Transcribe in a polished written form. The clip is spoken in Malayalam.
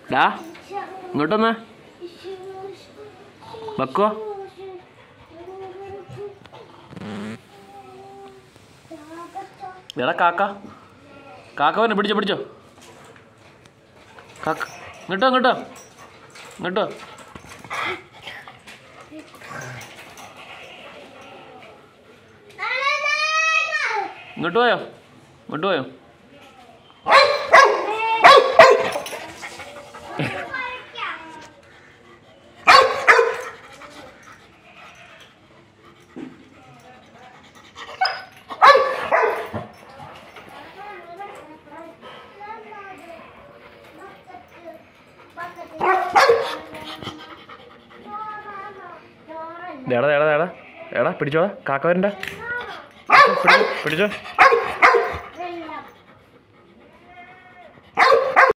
ഡാ ഇങ്ങോട്ടൊന്ന് വെക്കോ. എടാ കാക്ക കാക്ക വന്നെ പിടിച്ചോ കാക്ക ഇങ്ങോട്ടോ ഇങ്ങോട്ട് പോയോ എടാ പിടിച്ചോടാ കാക്ക വരണ്ട പിടിച്ചോ